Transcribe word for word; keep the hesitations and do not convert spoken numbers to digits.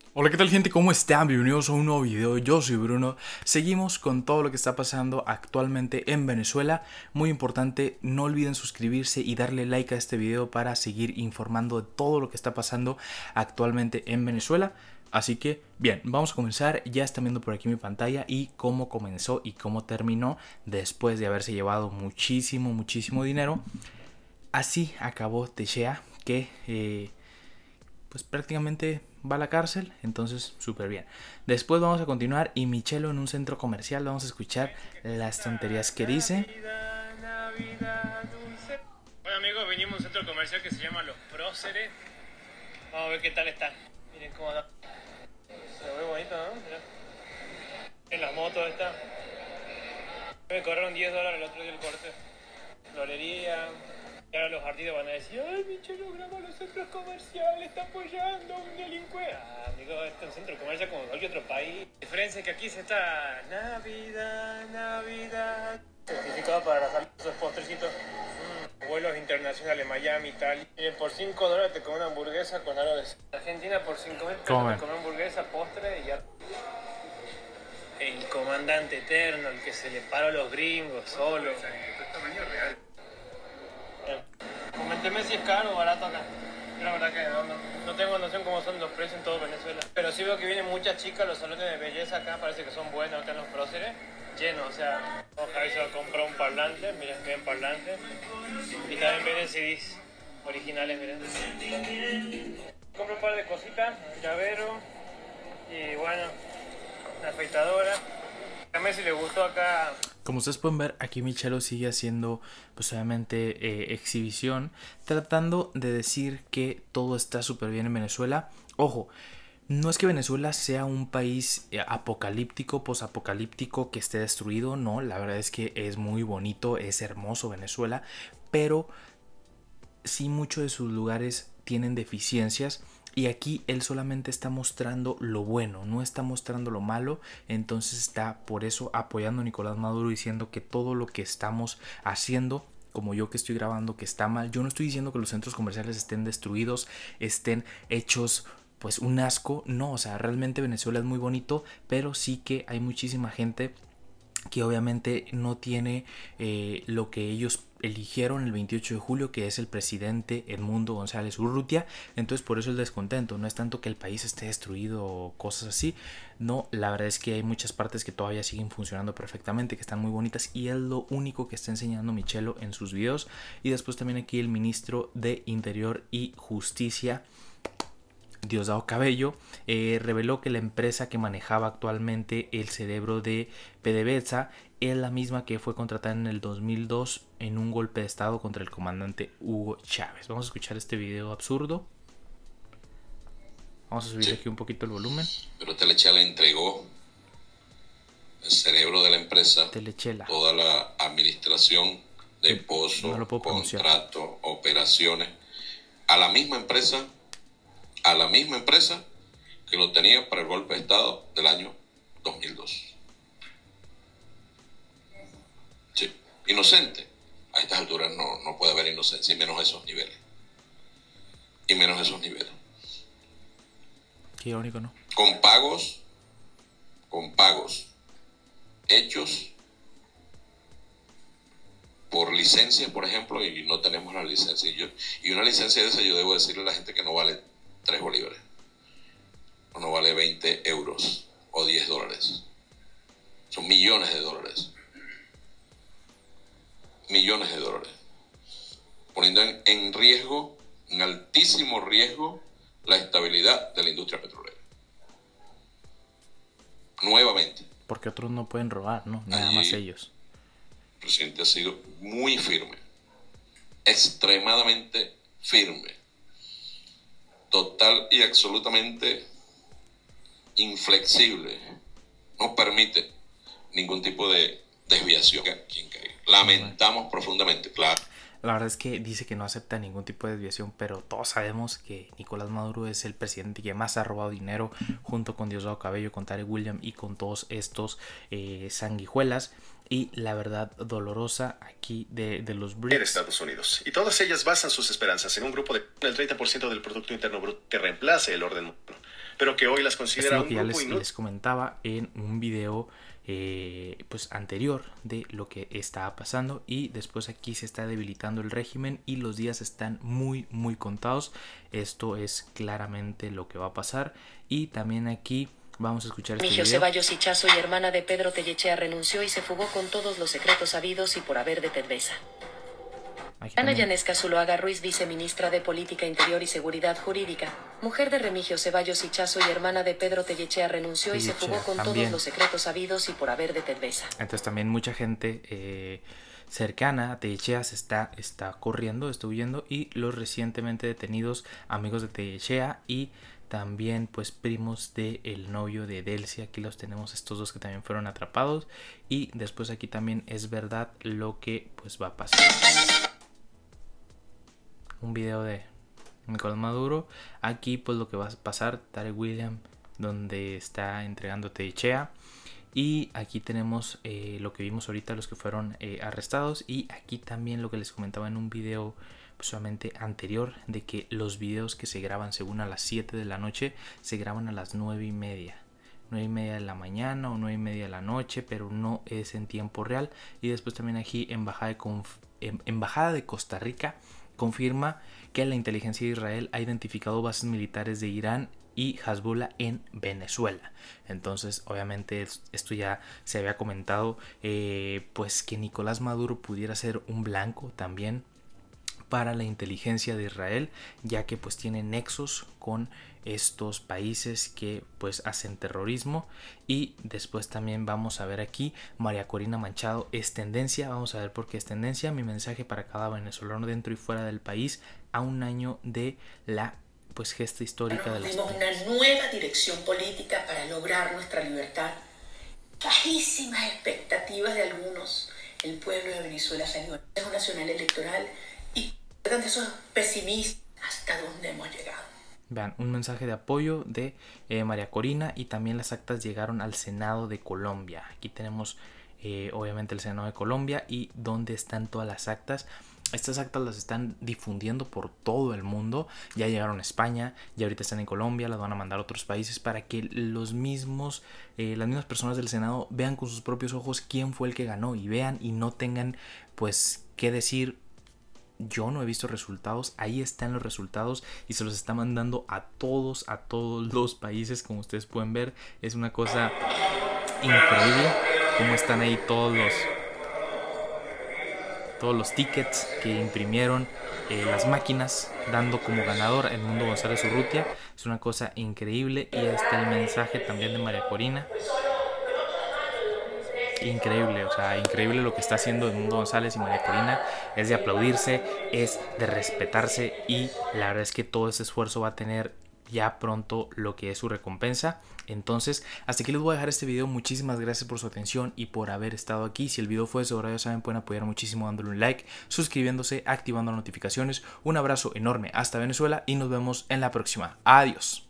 Hola, ¿qué tal, gente? ¿Cómo están? Bienvenidos a un nuevo video. Yo soy Bruno. Seguimos con todo lo que está pasando actualmente en Venezuela. Muy importante, no olviden suscribirse y darle like a este video para seguir informando de todo lo que está pasando actualmente en Venezuela. Así que, bien, vamos a comenzar. Ya están viendo por aquí mi pantalla y cómo comenzó y cómo terminó después de haberse llevado muchísimo, muchísimo dinero. Así acabó Techea, que... Eh, pues prácticamente va a la cárcel, entonces súper bien. Después vamos a continuar y Michelo en un centro comercial, vamos a escuchar las tonterías que dice. Bueno, amigos, venimos a un centro comercial que se llama Los Próceres. Vamos a ver qué tal está. Miren cómo da. Se ve bonito, ¿no? Mirá. En las motos está. Me cobraron diez dólares el otro día el corte. Florería. Y ahora los artistas van a decir: ay, Michelo graba los centros comerciales, está apoyando a un delincuente. Ah, amigo, este es un centro comercial como cualquier otro país. La diferencia es que aquí se está Navidad, Navidad. Certificado para la salud, esos postrecitos. Mm, vuelos internacionales, Miami, Italia. Miren, por cinco dólares te comen una hamburguesa con algo de... Argentina por cinco mil pesos te comen hamburguesa, postre y ya. El comandante eterno, el que se le paró a los gringos solo. Es tamaño real. Coménteme si es caro o barato acá. La verdad que no, no, no tengo noción cómo son los precios en todo Venezuela. Pero sí veo que vienen muchas chicas, los salones de belleza acá parece que son buenos acá en los próceres. Llenos, o sea, Javi se va a comprar un parlante, miren, ven parlante. Y también vienen C Ds originales, miren. Compro un par de cositas, llavero y bueno, la afeitadora. A mí si le gustó acá. Como ustedes pueden ver, aquí Michelo sigue haciendo, pues obviamente, eh, exhibición, tratando de decir que todo está súper bien en Venezuela. Ojo, no es que Venezuela sea un país apocalíptico, posapocalíptico, que esté destruido, no, la verdad es que es muy bonito, es hermoso Venezuela, pero sí muchos de sus lugares tienen deficiencias. Y aquí él solamente está mostrando lo bueno, no está mostrando lo malo. Entonces está por eso apoyando a Nicolás Maduro, diciendo que todo lo que estamos haciendo, como yo que estoy grabando, que está mal. Yo no estoy diciendo que los centros comerciales estén destruidos, estén hechos pues un asco. No, o sea, realmente Venezuela es muy bonito, pero sí que hay muchísima gente que obviamente no tiene eh, lo que ellos eligieron el veintiocho de julio, que es el presidente Edmundo González Urrutia. Entonces por eso el descontento, no es tanto que el país esté destruido o cosas así, no, la verdad es que hay muchas partes que todavía siguen funcionando perfectamente, que están muy bonitas, y es lo único que está enseñando Michelo en sus videos. Y después también aquí el ministro de Interior y Justicia, Diosdado Cabello, eh, reveló que la empresa que manejaba actualmente el cerebro de PDVSA es la misma que fue contratada en el dos mil dos en un golpe de estado contra el comandante Hugo Chávez. Vamos a escuchar este video absurdo. Vamos a subir sí. aquí un poquito el volumen. Pero Telechela le entregó el cerebro de la empresa, Telechela, toda la administración de pozo, no contratos, operaciones, a la misma empresa a la misma empresa que lo tenía para el golpe de estado del año dos mil dos. Sí, inocente. A estas alturas no, no puede haber inocencia, y menos a esos niveles. Y menos a esos niveles. Qué irónico, ¿no? Con pagos, con pagos hechos por licencia, por ejemplo, y no tenemos la licencia. Y, yo, y una licencia de esa, yo debo decirle a la gente que no vale tres bolívares, o no vale veinte euros o diez dólares. Son millones de dólares. Millones de dólares. Poniendo en, en riesgo, en altísimo riesgo, la estabilidad de la industria petrolera. Nuevamente. Porque otros no pueden robar, ¿no? Nada Allí, más ellos. El presidente ha sido muy firme. Extremadamente firme. Total y absolutamente inflexible. No permite ningún tipo de desviación. Quien caiga. Lamentamos profundamente, claro. La verdad es que dice que no acepta ningún tipo de desviación, pero todos sabemos que Nicolás Maduro es el presidente que más ha robado dinero, junto con Diosdado Cabello, con Tarek William y con todos estos eh, sanguijuelas. Y la verdad dolorosa aquí de, de los BRICS en Estados Unidos. Y todas ellas basan sus esperanzas en un grupo de el treinta por ciento del Producto Interno Bruto que reemplace el orden mundial. pero que hoy las Esto es considera lo un que ya grupo les, inútil. les comentaba en un video eh, pues anterior de lo que estaba pasando, y después aquí se está debilitando el régimen y los días están muy muy contados. Esto es claramente lo que va a pasar. Y también aquí vamos a escuchar este Remigio video. Ceballos Hichazo y hermana de Pedro Tellechea renunció y se fugó con todos los secretos habidos y por haber de Pedvesa. Aquí Ana también. Yanesca Zuloaga Ruiz, viceministra de Política Interior y Seguridad Jurídica, mujer de Remigio Ceballos Hichazo y hermana de Pedro Tellechea, renunció y se Tellechea, fugó con también. todos los secretos habidos y por haber de Pedvesa. Entonces también mucha gente eh, cercana a Tellechea se está, está corriendo, está huyendo, y los recientemente detenidos amigos de Tellechea y también pues primos del novio de Delcy, aquí los tenemos, estos dos que también fueron atrapados. Y después aquí también es verdad lo que pues va a pasar. Un video de Nicolás Maduro. Aquí pues lo que va a pasar, Tarek William, donde está entregando a Tellechea. Y aquí tenemos eh, lo que vimos ahorita, los que fueron eh, arrestados. Y aquí también lo que les comentaba en un video pues, solamente anterior, de que los videos que se graban según a las siete de la noche se graban a las nueve y media. nueve y media de la mañana o nueve y media de la noche, pero no es en tiempo real. Y después también aquí Embajada de, Conf Embajada de Costa Rica confirma que la inteligencia de Israel ha identificado bases militares de Irán y Hezbollah en Venezuela. Entonces obviamente esto ya se había comentado, eh, pues que Nicolás Maduro pudiera ser un blanco también para la inteligencia de Israel, ya que pues tiene nexos con estos países que pues hacen terrorismo. Y después también vamos a ver aquí, María Corina Machado es tendencia. Vamos a ver por qué es tendencia. Mi mensaje para cada venezolano dentro y fuera del país a un año de la pues gesta histórica de las Tenemos una nueva dirección política para lograr nuestra libertad. Bajísimas expectativas de algunos. El pueblo de Venezuela salió al Consejo Nacional Electoral y por tanto eso es pesimista hasta dónde hemos llegado. Vean, un mensaje de apoyo de eh, María Corina. Y también las actas llegaron al Senado de Colombia. Aquí tenemos eh, obviamente el Senado de Colombia y dónde están todas las actas. Estas actas las están difundiendo por todo el mundo. Ya llegaron a España, ya ahorita están en Colombia, las van a mandar a otros países para que los mismos, eh, las mismas personas del Senado vean con sus propios ojos quién fue el que ganó, y vean y no tengan pues qué decir: yo no he visto resultados. Ahí están los resultados y se los está mandando a todos, a todos los países. Como ustedes pueden ver, es una cosa increíble cómo están ahí todos los todos los tickets que imprimieron eh, las máquinas, dando como ganador el Mundo González Urrutia. Es una cosa increíble. Y está el mensaje también de María Corina. Increíble, o sea, increíble lo que está haciendo el Mundo González y María Corina. Es de aplaudirse, es de respetarse, y la verdad es que todo ese esfuerzo va a tener ya pronto lo que es su recompensa. Entonces hasta aquí les voy a dejar este video. Muchísimas gracias por su atención y por haber estado aquí. Si el video fue de su agrado, ya saben, pueden apoyar muchísimo dándole un like, suscribiéndose, activando las notificaciones. Un abrazo enorme hasta Venezuela y nos vemos en la próxima. Adiós.